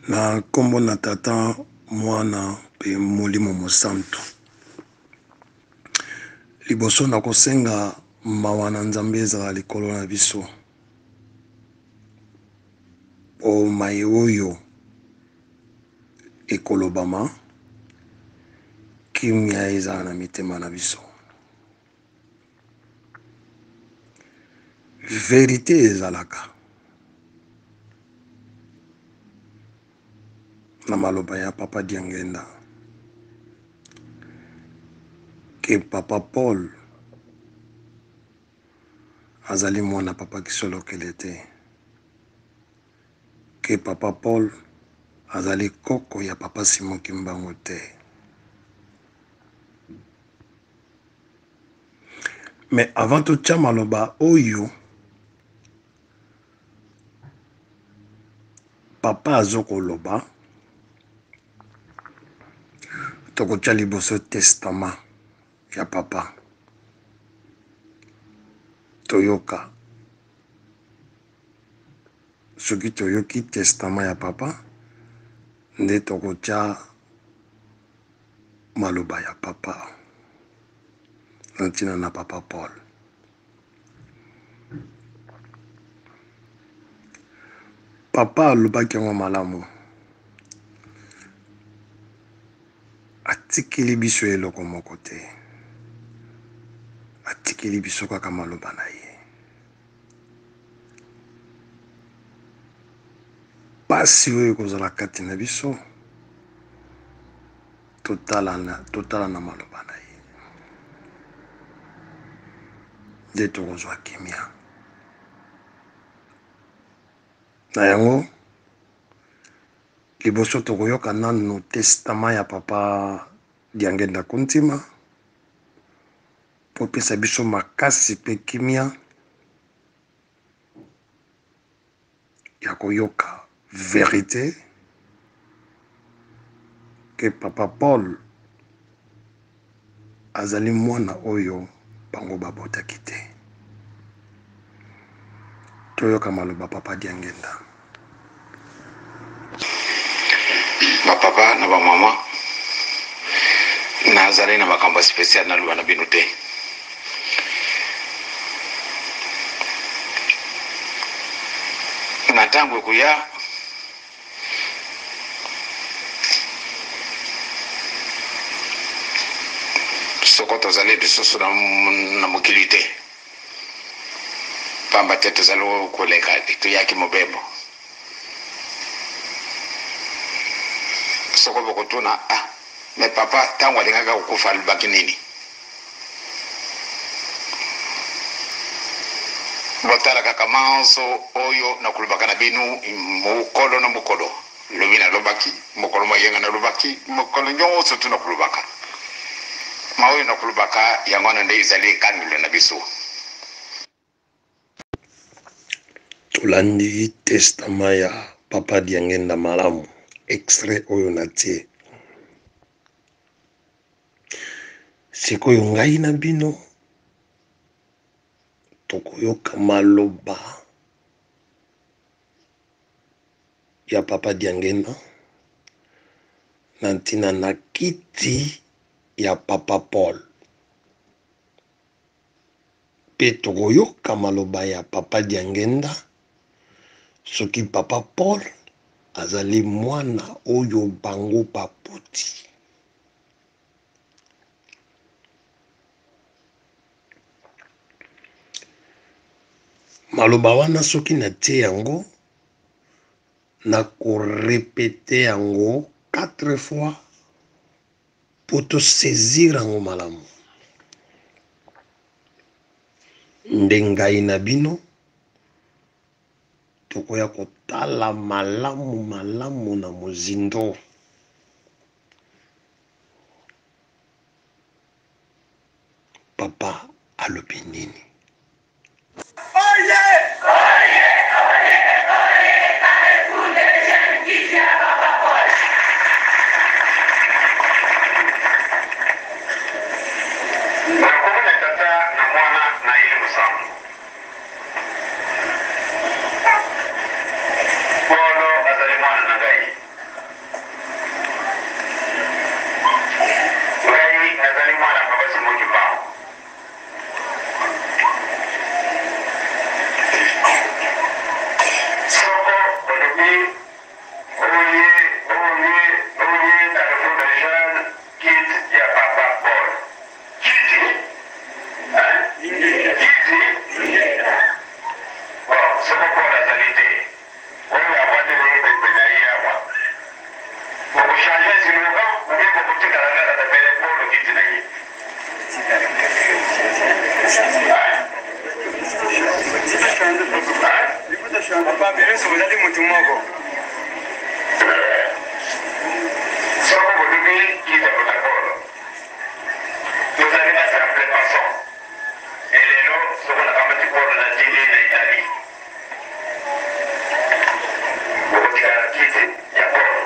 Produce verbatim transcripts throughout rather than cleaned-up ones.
Na kombo na tata mwana pe molimo mosantu. Liboso na kosenga mawa na Nzambe ezala likolo na biso. O mai oyo ekolobama kimia ezala na mitema na biso. Vérité ezalaka. Na maloba ya Papa Diangenda. Que Papa Paul azali mwana Papa Kisolo kelete. Que Papa Paul azali koko ya Papa Simon Kimbangu te. Mais avant tout ça maloba oyo Papa azoko loba toko tia liboso testament ya Papa toyoka soki toyoki testament ya Papa nde toko tia maloba ya Papa nantina na Papa Paul. Papa alobaki yango malamu atikili biso eloko moko te, atikili biso kaka maloba na ye. Pasi oyo kozala kati na biso totala na, totala na maloba na ye nde tokozwa kimia. Na yango liboso tokoyoka nanu testament ya Papa Diangenda Kuntima po pesa biso makasi pe kimia ya koyoka vérité que Papa Paul azali mwana oyo bango babotaki te. Toyoka maloba Papa Diangenda. Ba papa na ba mama na azali na makambo spécial na luwa na bino te. Na tango kuya sokoto zali bisoso na, na mokili te. Pamba te tozali koleka tuyaki mobembo. Soko bokotuna ah mais papa tango alingaka ukufa alibaki nini? Botala kaka manso oyo na kulubaka na binu mukolo na mukolo. Lobina lobaki, mukolo mayenga na lobaki, mukolo nyonso tuna kulubaka. Maoyo na kulubaka yangwana nde izali kanile na biso. Tolandi testament ya Papa Diangenda malamu. Extrait oyo na tie. Sikoyo ngai na bino tokoyoka maloba ya Papa Diangenda na ntina na kiti ya Papa Paul. Pe tokoyoka maloba ya Papa Diangenda soki Papa Paul azali mwana oyo bango paputi. Maloba wana soki na tie yango na korepete yango quatre fois pour to saisir yango malamu. Ndengai na bino tokoya kotala malamu malamu na mozindo. Papa alobi nini? Polo azali mwana na ngai. moko soko bodubi kita protocolo tozali na simple façon elelo soko na kamati polo na tili na Italie bokotikala kiti ya polo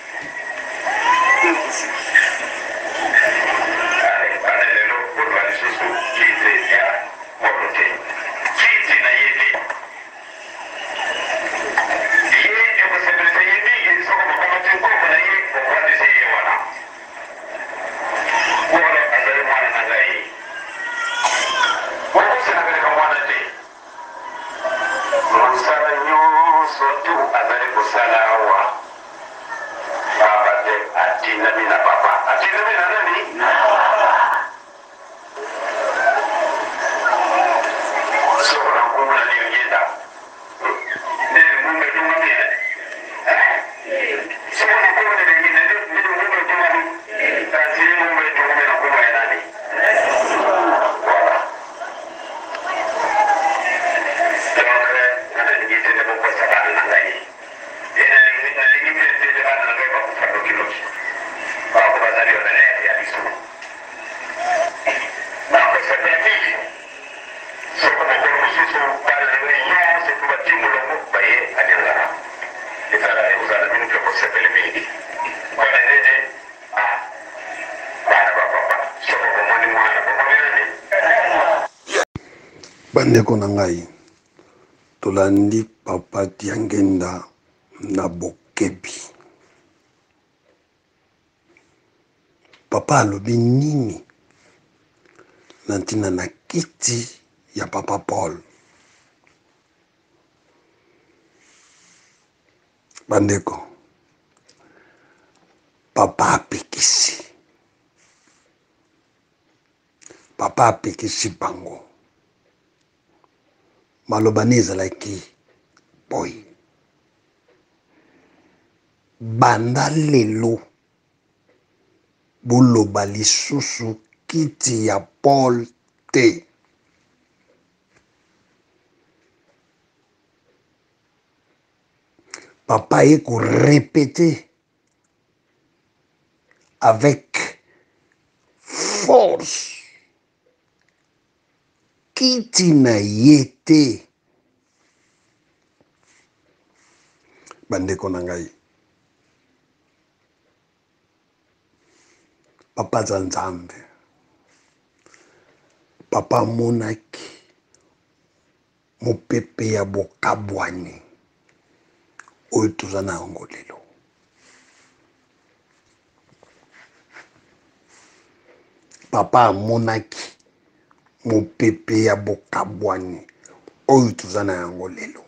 ale bana lelo boduba lisusu kiti ya polo te kiti na yedi bandeko na ngai tolandi papa tiangenda na bokebi papa alobi nini na ntina na kiti ya papa Paul bandeko papa apekisi papa apekisi bango maloba ne ezalaki boy banda lelo boloba lisusu kiti ya Paul te papa ye ko répéter avec force kiti na ye te bandeko na ngai papa za nzambe papa monaki mopepe ya bokabwani oyo toza na yango lelo papa amonaki mopepe ya bokabwani oyo toza na yango lelo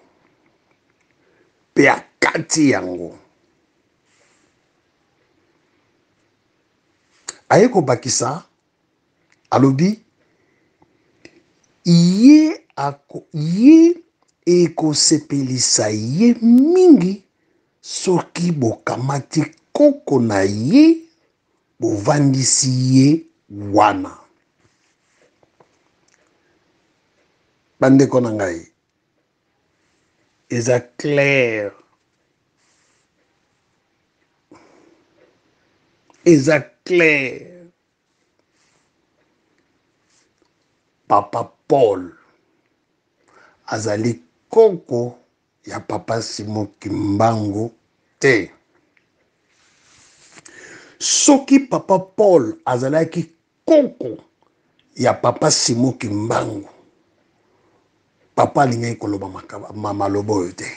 pe akati yango aye kobakisa alobi ye ako ye ekosepelisa ye mingi soki bokamati koko na ye bovandisi ye wana bandeko na ngai eza clair eza clair papa Paul azali koko ya papa Simon Kimbangu te soki papa Paul azalaki koko ya papa Simon Kimbangu papa alingaki koloba maloba oyo te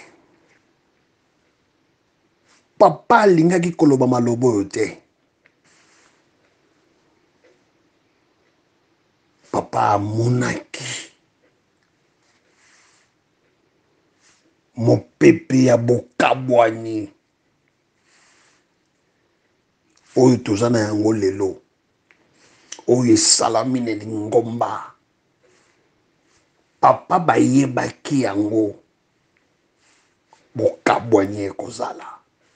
papa alingaki koloba maloba oyo te papa amonaki mopepe ya bokabwani oyo toza na yango lelo oyo esalami na lingomba papa bayebaki yango bokabwani ekozala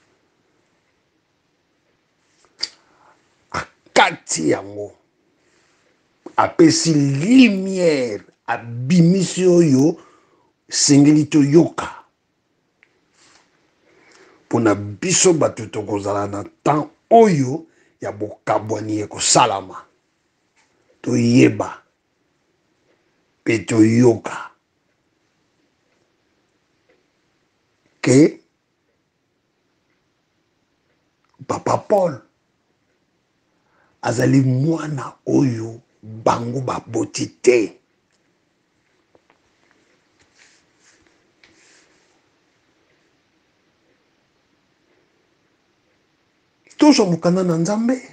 akati yango apesi lumière abimisi oyo sengeli toyoka pona biso bato tokozala na temps oyo ya bokabwani ekosalama toyeba pe toyoka ke Papa Paul azali mwana oyo bango baboti te. Tozo mukanda na Nzambe.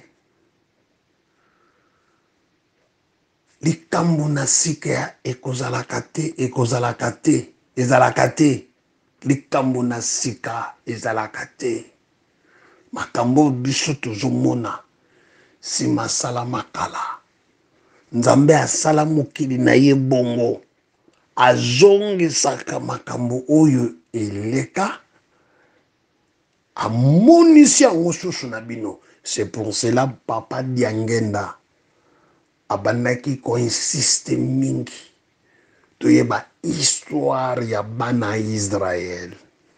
Likambo na sika ya ekozalaka te, ekozalaka te, ezalaka te. Likambo na sika ezalaka te. Makambo biso tozomona si masala makala. Nzambe asala mokili na ye bongo. Azongisaka makambo oyo eleka. Amonisi yango susu na bino. C'est pour cela Papa Diangenda abandaki ko insiste mingi toyeba histoire ya bana Israël.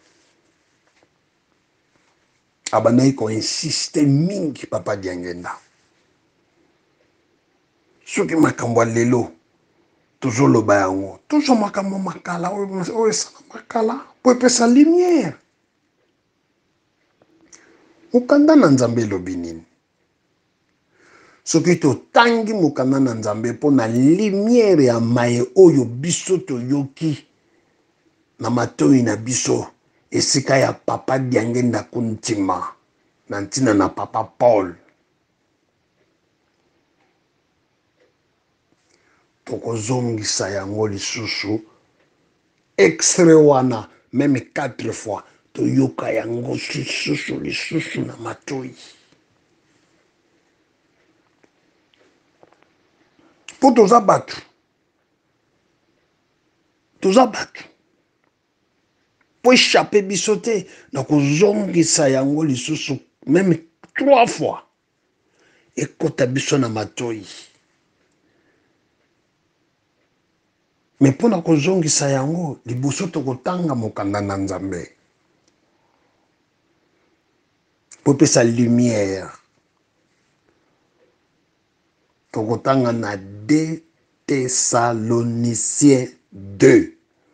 Abandaki ko insiste mingi Papa Diangenda. Soki makambo lelo tozoloba yango tozo makambo makala oyo esala makala po epesa lumière. Mukanda na Nzambe elobi nini? Soki totangi mukanda na Nzambe po na lumière ya maye oyo biso toyoki na matoi na biso esika ya Papa Diangenda kuntima na ntina na Papa Paul. Tokozongisa yango lisusu extrait wana même quatre fois toyoka yango lisusu lisusu na matoi. Po toza batu toza batu po échapper biso te na kozongisa yango lisusu même trois fois ekota biso na matoi. Mais pour na kozongisa yango liboso tokotanga mokanda na Nzambe po pesa lumière. Tokotanga na deux Thessaloniciens deux.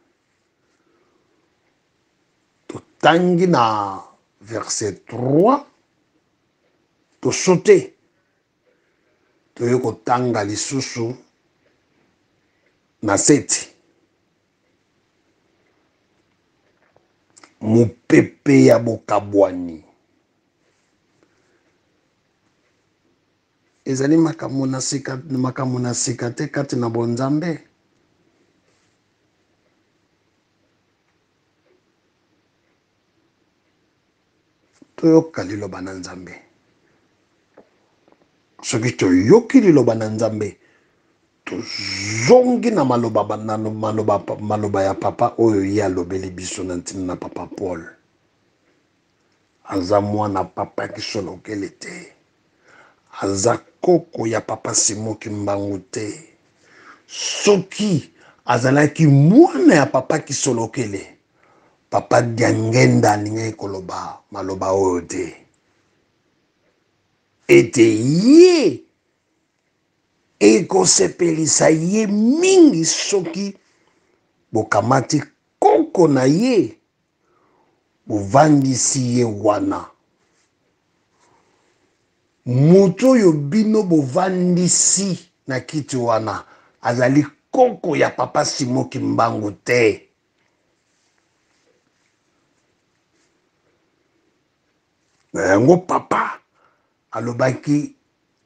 Totangi na verset trois. To sauter. Toyo kotanga lisusu na sept. Mupepe ya bokabwani. Ezali makambo na sika makambo na sika te kati na bonzambe. Toyoka liloba na Nzambe. Soki toyoki liloba na Nzambe tozongi na maloba na maloba maloba ya papa oyo ya lobeli biso na ntina na Papa Paul. Aza mwana papa kisolokele te. Aza koko ya Papa Simon Kimbangu te. Soki azalaki mwana ya papa kisolokele, Papa Diangenda alingai koloba maloba oyo te. Ete ye ekosepelisa ye mingi soki bokamati koko na ye bovandisi ye wana. Mutu oyo bino bovandisi na kiti wana azali koko ya Papa Simon Kimbangu te. Na yango papa alobaki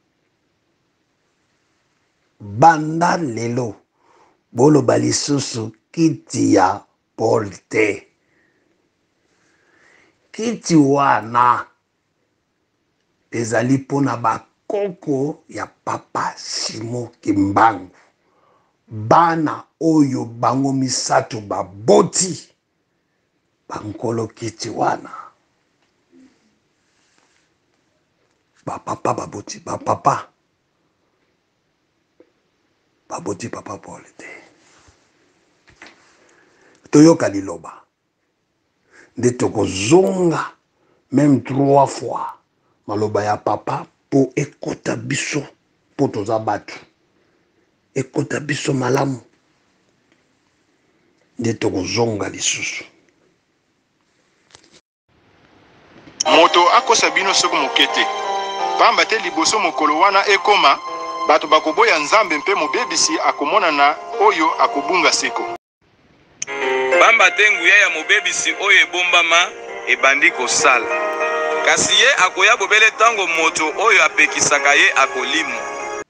banda lelo boloba lisusu kiti ya Paul te. Kiti wana ezali pona bakoko ya Papa Simon Kimbangu. Bana oyo bango misato baboti bankolo kiti wana. Ba papa baboti ba papa baboti Papa Paul te. Toyoka liloba nde tokozonga même trois fois maloba ya papa po ekota biso po toza batu ekota biso malamu nde tokozonga lisusu moto akosa bino soko mokete pamba te liboso mokolo wana ekoma bato bakoboya nzambe mpe mobebisi akomonana oyo akobunga seko pamba te nguya ya mobebisi oyo ebombama ebandi kosala kasi ye akoya bobele tango moto oyo apekisaka ye akolimo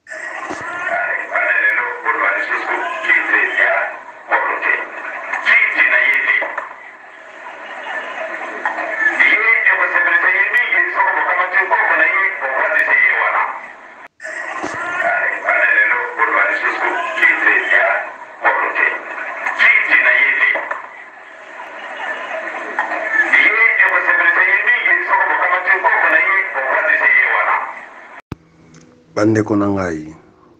bandeko na ngai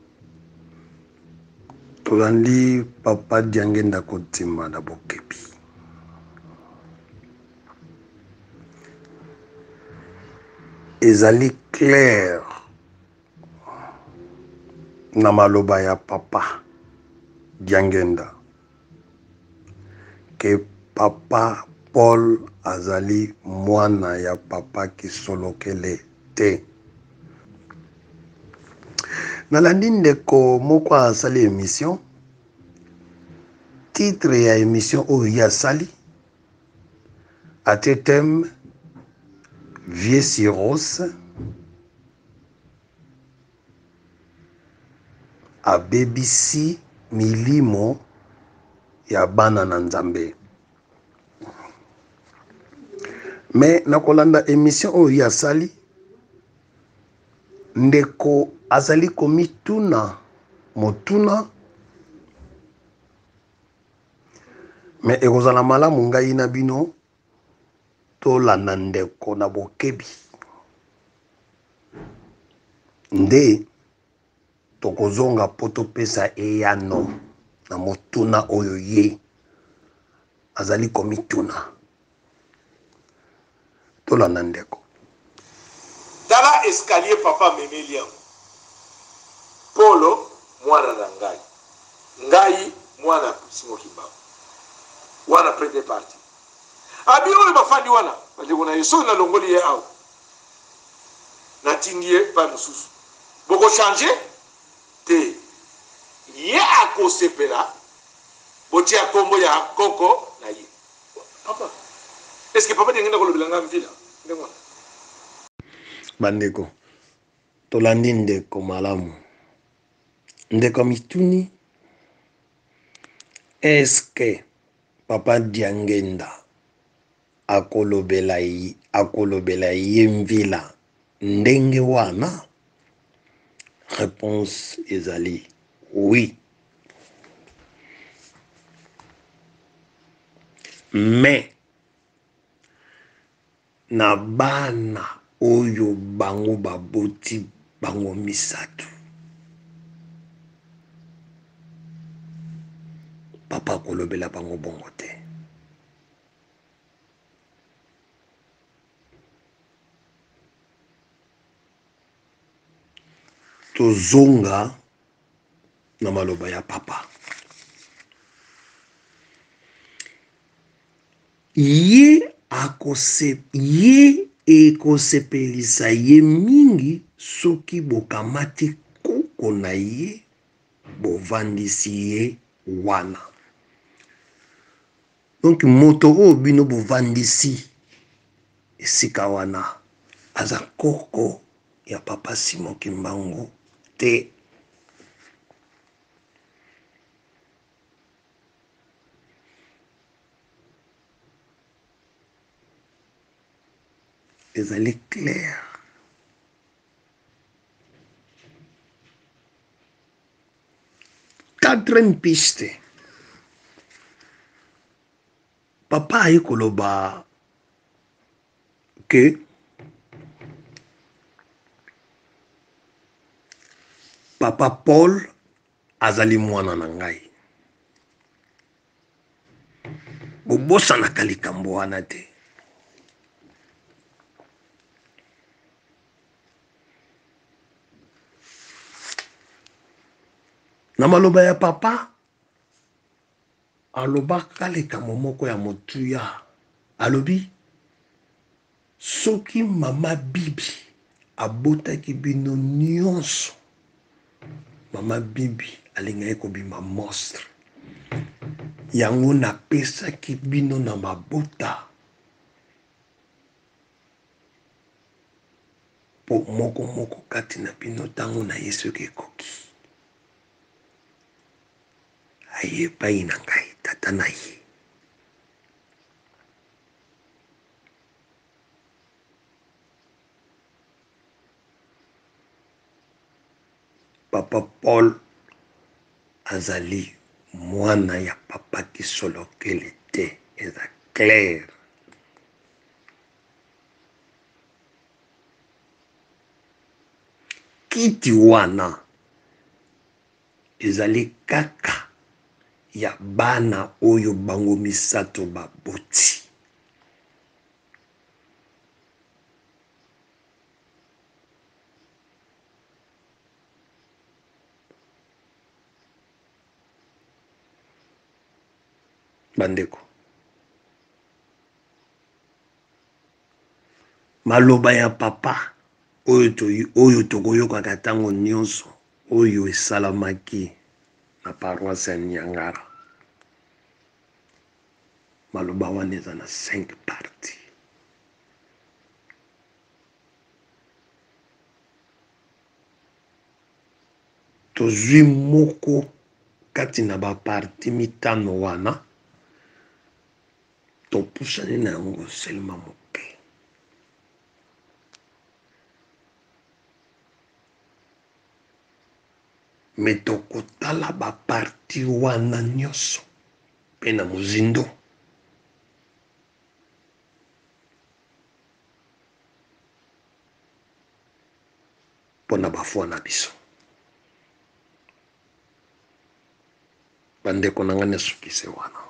tolandi papa Diangenda kotima na bokebi ezali clair na maloba ya papa Diangenda ke papa Paul azali mwana ya papa Kisolokele te. Nalandi ndeko moko asali émission, titre ya émission oyo ya sali ate thème Vieux Cyrus abebisi milimo ya bana na Nzambe. Mais nakolanda émission oyo ya sali ndeko azali komituna motuna me ekozala malamu ngai na bino tolanda ndeko na bokebi nde tokozonga po topesa eyano na motuna oyo ye azali komituna tolanda ndeko. Tala escalier papa memeli yango. Polo mwana na ngai. Ngai mwana Simo Kimbangu. Wana prende parti. Abi oyo bafandi wana. Bandeko na yeso na longoli ye awo. Na tingie pa mususu. Boko changer te. Ye akosepela. Boti ya kombo ya koko na ye. Papa. Est-ce que papa dengenda kolobela nga mvila? Ndengona. Bandeko tolandi ndeko malamu ndeko mituni eske papa Diangenda akolobela yi akolobela ye mvila ndenge wana? Réponse ezali oui, mais na bana oyo bango baboti bango misatu papa kolobela bango bongo te. Tozonga na maloba ya papa ye akose ye ekosepelisa ye mingi soki bokamati koko na ye bovandisi ye wana. Donc moto oyo bino bovandisi esika wana aza koko ya papa Simo Kimbangu te. Ezali clair. Quatrième piste. Papa ayi koloba que papa Paul azali mwana na ngai. Bobosanaka likambo wana te. na maloba ya papa alobaka likambo moko ya motuya alobi soki mama bibi abotaki bino nyonso mama bibi alingaki kobima monstre yango napesaki bino na mabota po moko moko kati na bino ntango na ye soki ekoki aye epai na ngai tata na ye papa Paul azali mwana ya papa Kisolokele te eza clair kiti wana ezali kaka ya bana oyo bango misato baboti bandeko maloba ya papa oyo to oyo tokoyokaka ntango nyonso oyo esalamaki na paroisse ya Niangara maloba wana eza na cinq parties tozwi moko kati na baparti mitano wana topusani na yango selma moke me tokotala baparti wana nyonso mpe na mozindo mpo na bafwa na biso bandeko na nga nesukise wana